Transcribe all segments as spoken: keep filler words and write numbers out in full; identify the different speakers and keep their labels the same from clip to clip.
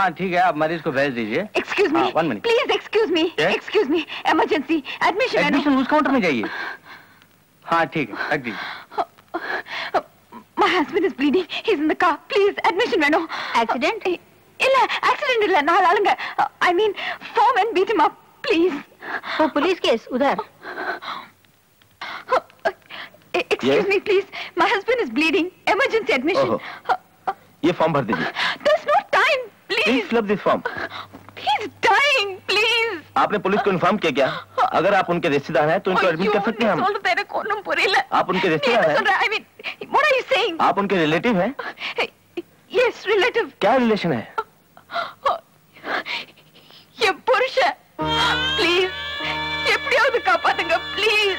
Speaker 1: हाँ ठीक है, आप मरीज को भेज दीजिए।
Speaker 2: Excuse me,
Speaker 1: one minute
Speaker 2: please excuse me, excuse me, emergency admission.
Speaker 1: Admission उस काउंटर में जाइए। हाँ ठीक है, रख दीजिए।
Speaker 2: My husband is bleeding. He's in the car. Please, admission Venu. Accident? Illa, accident illa. Naal alunga. I mean, form and beat him up, please.
Speaker 3: Oh, police case. Udhar.
Speaker 2: Excuse yes? me, please. My husband is bleeding. Emergency admission.
Speaker 4: Oh. ये form भर दीजिए।
Speaker 2: There's no time. Please.
Speaker 4: Please fill up this form.
Speaker 2: He's dying. Please.
Speaker 4: आपने police को inform किया क्या? अगर आप उनके रिश्तेदार हैं तो उनको एडमिट कर सकते हैं हम। आप उनके रिश्तेदार हैं?
Speaker 2: I mean, what are you saying?
Speaker 4: आप उनके रिलेटिव हैं?
Speaker 2: Yes, relative.
Speaker 4: क्या रिलेशन है?
Speaker 2: ये पुरुष है। Please, எப்படியாவது காப்பாத்துங்க, please.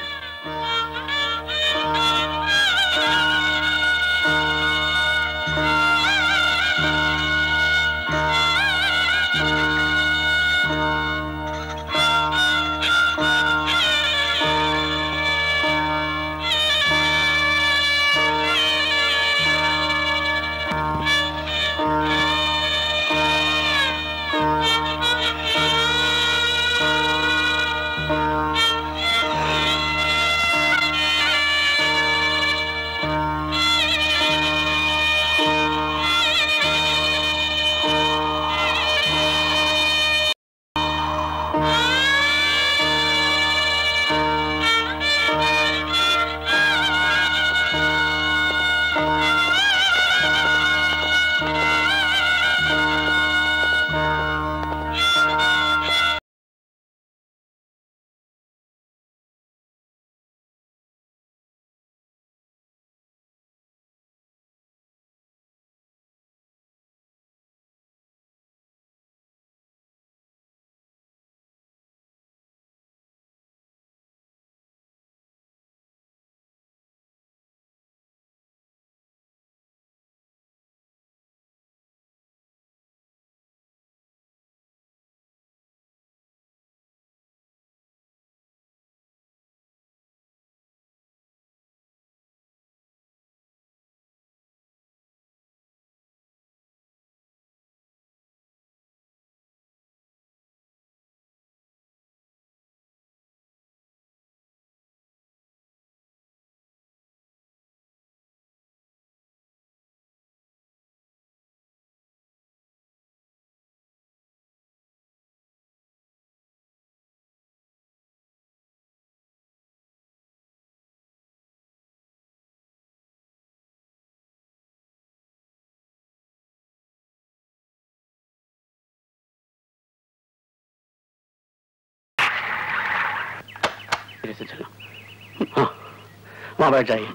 Speaker 5: से चलो। हाँ, वहाँ बैठ जाइए।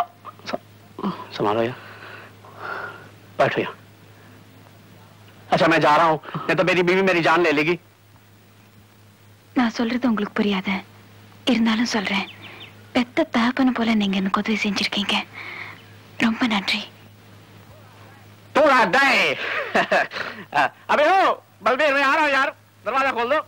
Speaker 5: संभालो यार, बैठो यार। अच्छा मैं जा रहा हूँ, नहीं तो मेरी बीवी मेरी जान ले लेगी।
Speaker 2: நான் சொல்றது உங்களுக்கு புரியாத, இருந்தாலும் சொல்றேன். பெத்த தகப்பன போல நீங்க எனக்கு உதவி செஞ்சிருக்கீங்க. ரொம்ப நன்றி.
Speaker 5: थोड़ा दे। अबे हो, बलबीर मैं आ रहा हूँ यार, दरवाजा खोल दो।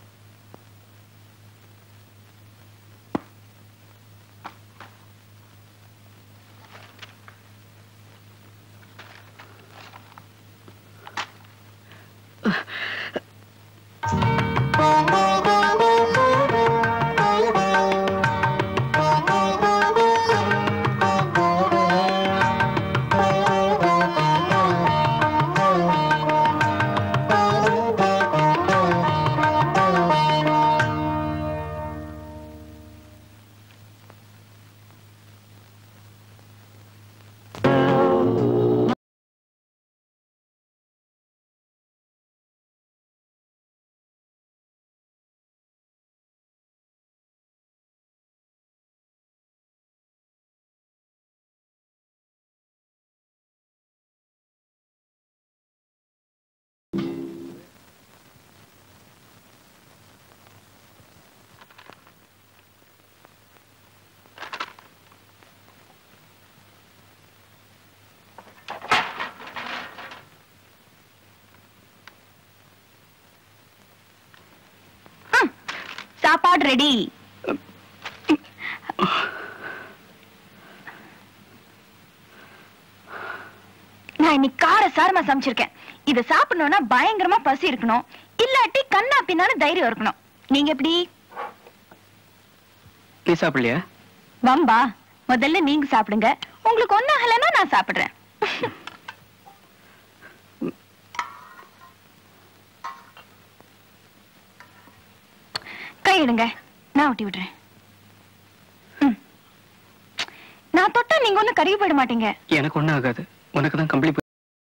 Speaker 2: சாப்பாடு ரெடி. நான் இன்னைக்கு கார சாரமா சமைச்சிருக்கேன். இத சாப்பிடணும்னா பயங்கரமா பசி இருக்கணும், இல்லாட்டி கண்ணா பின்னாலும் தைரியம் இருக்கணும். நீங்க எப்படி?
Speaker 1: நீ சாப்பிடலையா?
Speaker 2: வம்பா, முதல்ல நீங்க சாப்பிடுங்க. உங்களுக்கு ஒன்னும் ஆகலைன்னா நான் சாப்பிடுறேன். கையிடுங்க, நான் ஊட்டி விடுறேன். நான் தொட்டா நீங்க ஒன்னும் கருகி போயிட மாட்டீங்க.
Speaker 1: எனக்கு ஒண்ணும் ஆகாது, உனக்கு தான் கம்ப்ளீட்.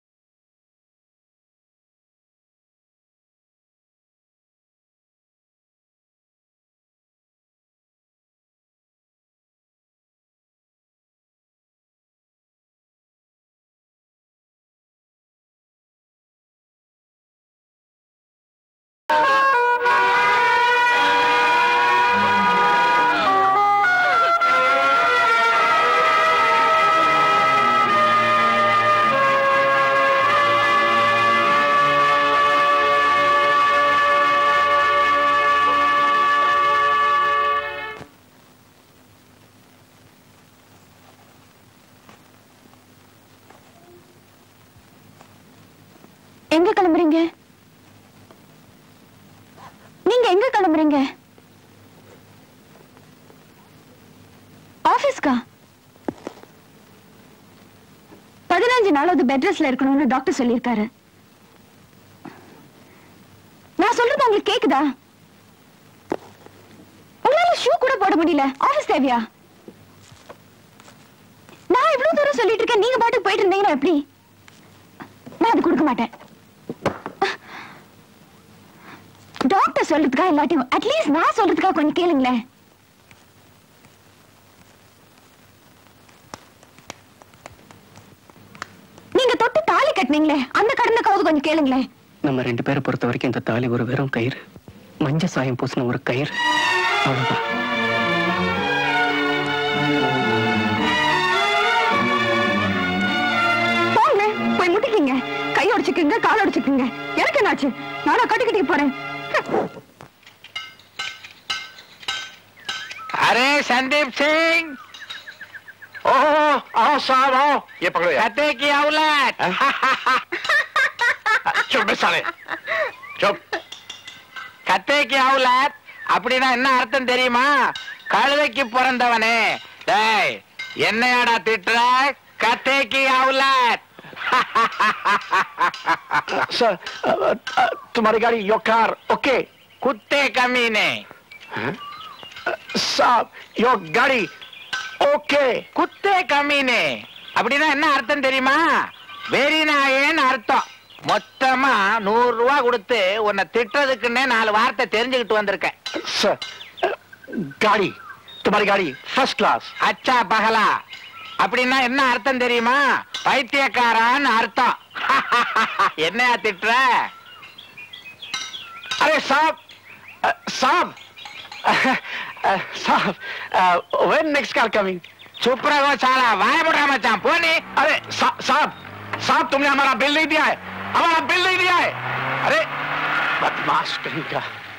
Speaker 2: எங்க கிளம்புறீங்க? நீங்க எங்க கிளம்புறீங்க? ஆபீஸ்க்கா? பதினஞ்சு நாளாவது பெட் ரெஸ்ட்ல இருக்கணும்னு டாக்டர் சொல்லியிருக்காரு. நான் சொல்றது உங்களுக்கு கேக்குதா? உங்களால ஷூ கூட போட முடியல, ஆபீஸ் தேவையா? நான் இவ்வளவு தூரம் சொல்லிட்டு இருக்கேன், நீங்க பாட்டுக்கு போயிட்டு இருந்தீங்கன்னா எப்படி? நான் அது கொடுக்க மாட்டேன். டாக்டர் சொல்றதுக்கா இல்லாட்டியும் அட்லீஸ்ட் நான் சொல்றதுக்கா கொஞ்சம் கேளுங்களேன். நீங்க தொட்டு தாலி கட்டினீங்களே, அந்த கடனுக்காவது கொஞ்சம் கேளுங்களேன்.
Speaker 1: நம்ம ரெண்டு பேரை பொறுத்த வரைக்கும் இந்த தாலி ஒரு வெறும் கயிறு, மஞ்ச சாயம் பூசின ஒரு கயிறு, அவ்வளவுதான்.
Speaker 2: போங்க, போய் முட்டிக்கிங்க, கை உடைச்சுக்குங்க, கால் உடைச்சுக்குங்க. எனக்கு என்னாச்சு? நானா கட்டிக்கிட்டு போறேன்.
Speaker 6: अरे संदीप सिंह,
Speaker 5: ओह आओ साहब आओ, ये पकड़ो यार।
Speaker 6: कते की औलाद।
Speaker 5: चुप बे साले, चुप।
Speaker 6: கத்தை கி அவுலாத் அப்படின்னா என்ன அர்த்தம் தெரியுமா? கழுதைக்கு பிறந்தவனே. டேய், என்னையாடா திட்டுற? கத்தை கி அவுலாத்.
Speaker 5: सर तुम्हारी गाड़ी योर कार ओके?
Speaker 6: कुत्ते कमीने।
Speaker 5: साहब योर गाड़ी ओके?
Speaker 6: குத்தே கமீனே அப்படின்னா என்ன அர்த்தம் தெரியுமா? வெறி நாயேன்னு அர்த்தம். மொத்தமா நூறு ரூபா கொடுத்து உன்னை திட்டுறதுக்குன்னே நாலு வார்த்தை தெரிஞ்சுக்கிட்டு வந்திருக்கேன்.
Speaker 5: सर गाड़ी तुम्हारी गाड़ी फर्स्ट क्लास।
Speaker 6: அச்சா பகலா அப்படின்னா என்ன அர்த்தம் தெரியுமா? பைத்தியக்காரான்னு அர்த்தம். என்னையா திட்டுற?
Speaker 5: अरे साहब साहब साहब when next car coming?
Speaker 6: चुप रहो साला, वाय मुड़ा मचान पोनी।
Speaker 5: अरे साहब साहब तुमने हमारा बिल नहीं दिया है, हमारा बिल नहीं दिया है। अरे बदमाश कहीं का।